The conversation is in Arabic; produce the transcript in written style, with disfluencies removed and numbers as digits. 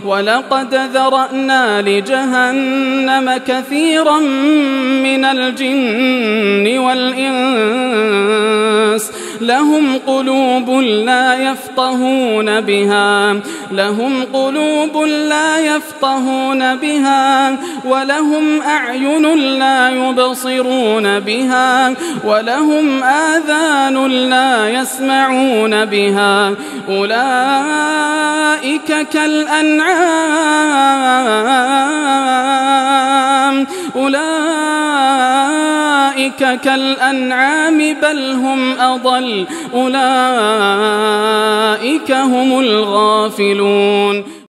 ولقد ذرأنا لجهنم كثيرا من الجن والإنس لهم قلوب لا يفقهون بها ولهم أعين لا يبصرون بها ولهم آذان لا يسمعون بها أولئك كالأنعام بل هم أضل أولئك هم الغافلون.